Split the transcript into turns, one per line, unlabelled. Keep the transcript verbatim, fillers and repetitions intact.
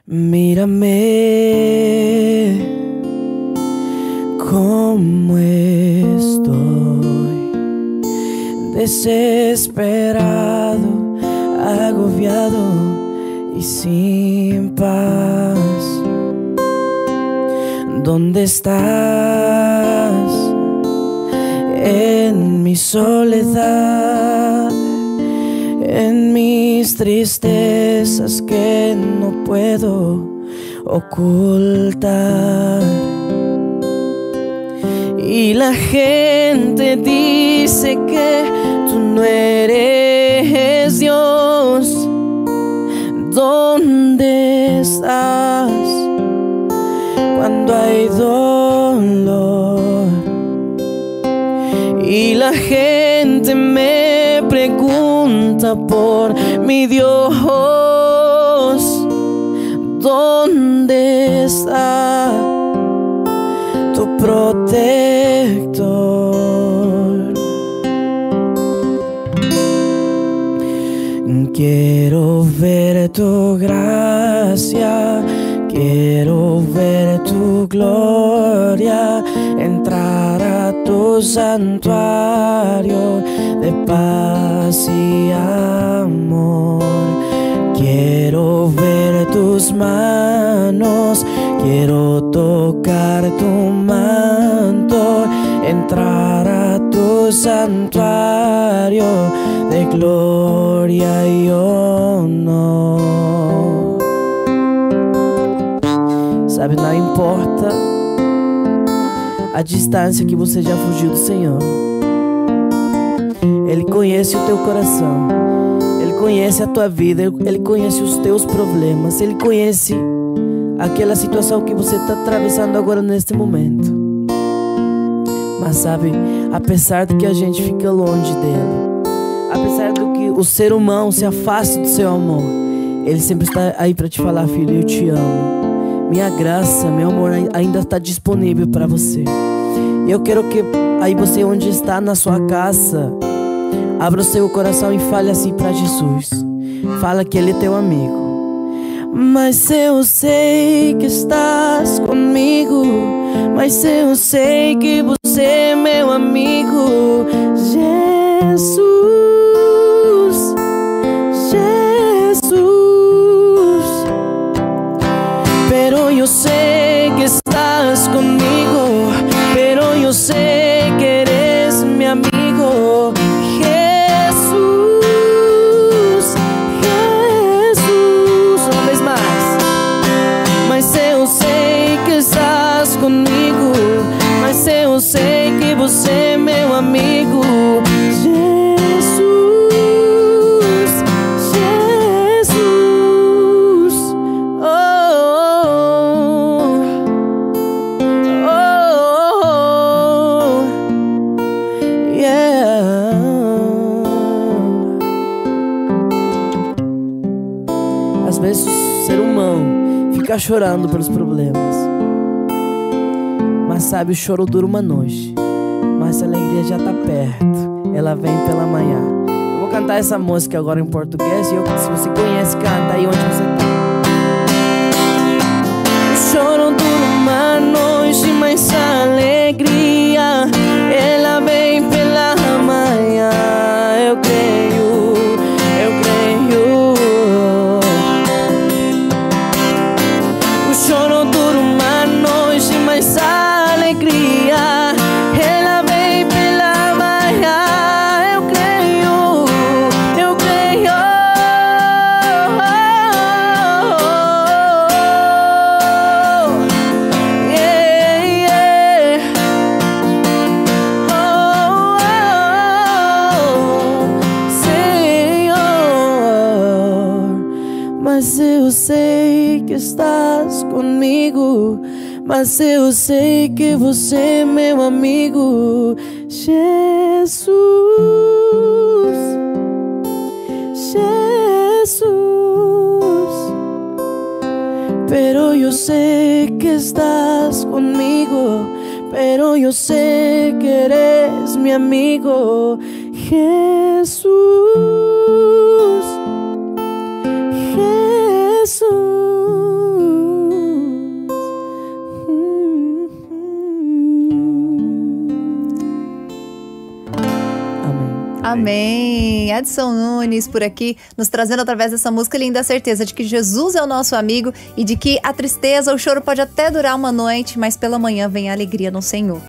Mírame como estoy, desesperado, agobiado y sin paz. ¿Dónde estás en mi soledad, en mis tristezas que no puedo ocultar? Y la gente dice que tú no eres Dios. ¿Dónde estás cuando hay dolor? Y la gente me pregunta por mi Dios. ¿Dónde está tu protector? Quiero ver tu gracia, quiero ver tu gloria, entrar a tu santuario de paz y amor. Quiero ver tus manos, quiero tocar tu manto, entrar a tu santuario de gloria y honor. Sabe, não importa a distância que você já fugiu do Senhor, Ele conhece o teu coração, Ele conhece a tua vida, Ele conhece os teus problemas, Ele conhece aquela situação que você está atravessando agora neste momento. Mas sabe, apesar de que a gente fica longe dele, apesar do que o ser humano se afaste do seu amor, Ele sempre está aí para te falar: filho, eu te amo. Minha graça, meu amor ainda está disponível para você. E eu quero que aí você, onde está na sua casa, abra o seu coração e fale assim para Jesus. Fala que Ele é teu amigo. Mas eu sei que estás comigo, mas eu sei que você é meu amigo. Jesus, Jesus. Pero eu sei que estás comigo, pero eu sei que eres mi amigo. Jesus, Jesus. Uma vez mais. Mas eu sei que estás comigo, mas eu sei que você é meu amigo. Jesus, Jesus. Oh, oh, oh, yeah. Às vezes o ser humano fica chorando pelos problemas, mas sabe, o choro dura uma noite, mas a alegria já tá perto, ela vem pela manhã. Eu vou cantar essa música agora em português, e eu, se você conhece, canta aí onde você tá. O choro dura uma noite, mas a alegria, ela vem pela manhã. Eu creio, eu creio. O choro dura uma noite, mas a alegria, ela vem pela manhã. Eu creio, eu creio. Yeah, yeah. Oh, oh, Senhor, mas eu sei que estás comigo, mas eu sei que você é meu amigo. Jesus, Jesus. Pero eu sei que estás comigo, pero eu sei que eres mi amigo. Jesus, Jesus.
Amém. Edson Nunes por aqui, nos trazendo através dessa música linda a certeza de que Jesus é o nosso amigo e de que a tristeza, o choro pode até durar uma noite, mas pela manhã vem a alegria no Senhor.